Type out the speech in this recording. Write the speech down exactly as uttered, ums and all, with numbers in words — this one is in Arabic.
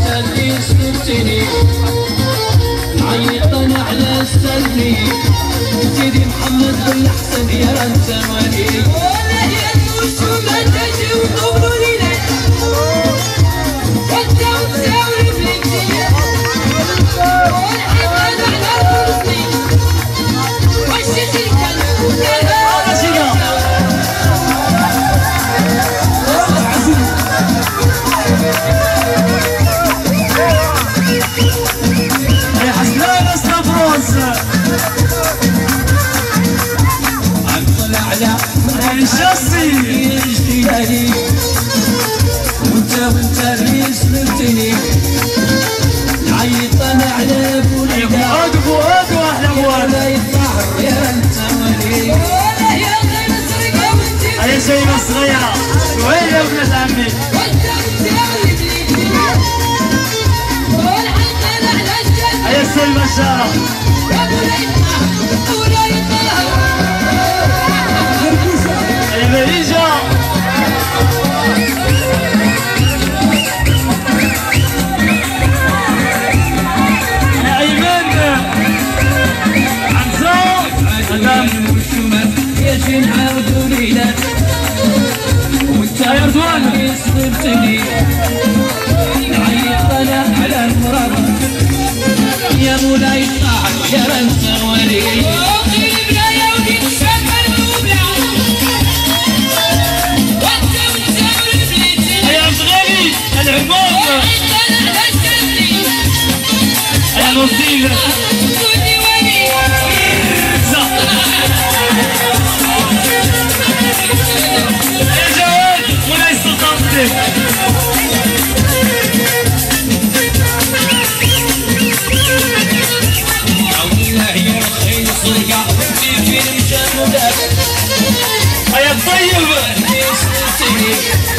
اللي سبتني عيطنا على السلبي سيدي محمد بن حسن يا انت ولي ولا يا وشو ما تجي وتقولوا لي لا وانت وتساوي بنتي والحين انا على راسي وشيت الكلام الشخصي اجتهادي وانت وانت اللي سبتني عيط انا على بولي فؤاد فؤاد واحلى فؤاد لا يطلع يا انت ولي ولا يا غير السرقه وانت يا شيمه الصغيره وين يا ابنة عمي وانت وتساوي بنتي والحق انا على الجنه يا سلمى الشارع ولا يطلع ولا يطلع يا مريجة يا أيمن حمزة مدام يا شين عاودوا ليلة وانت يا رضوان سبتني عيط انا على المرض يا مولاي طاع يا انت ولي يا نصيب يا جواد مولاي السلطان صديق يا طيب